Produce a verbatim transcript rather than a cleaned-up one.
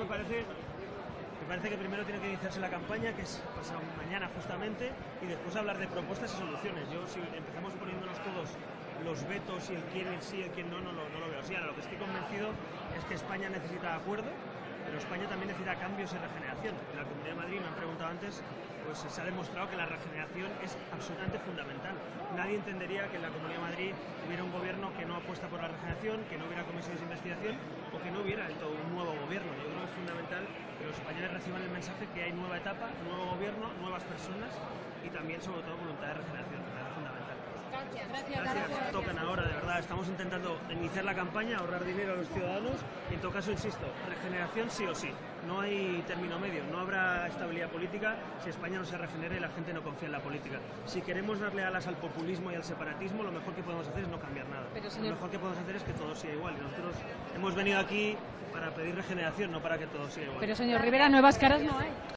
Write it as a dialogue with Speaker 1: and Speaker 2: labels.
Speaker 1: me parece, me parece que primero tiene que iniciarse la campaña, que es pasado mañana justamente, y después hablar de propuestas y soluciones. Yo, si empezamos poniéndonos todos los vetos y el quién el sí y el quién no, no lo, no lo veo así. Ahora, lo que estoy convencido es que España necesita acuerdo, pero España también necesita cambios y regeneración. En la Comunidad de Madrid, me han preguntado antes, pues se ha demostrado que la regeneración es absolutamente fundamental. Nadie entendería que en la Comunidad de Madrid hubiera un gobierno que no apuesta por la regeneración, que no hubiera comisiones de investigación o que no hubiera del todo un nuevo gobierno. Yo creo que es fundamental que los españoles reciban el mensaje que hay nueva etapa, nuevo gobierno, nuevas personas y también, sobre todo, voluntad de regeneración. Me parece fundamental.
Speaker 2: Gracias, gracias,
Speaker 1: Gracias.
Speaker 2: gracias.
Speaker 1: Tocan ahora, de verdad. Estamos intentando iniciar la campaña, ahorrar dinero a los ciudadanos y, en todo caso, insisto, regeneración sí o sí. No hay término medio, no habrá estabilidad política si España no se regenera y la gente no confía en la política. Si queremos darle alas al populismo y al separatismo, lo mejor que podemos hacer es no cambiar nada.
Speaker 2: Pero, señor...
Speaker 1: Lo mejor que podemos hacer es que todo siga igual. Y nosotros hemos venido aquí para pedir regeneración, no para que todo siga igual.
Speaker 2: Pero, señor Rivera, nuevas caras no hay.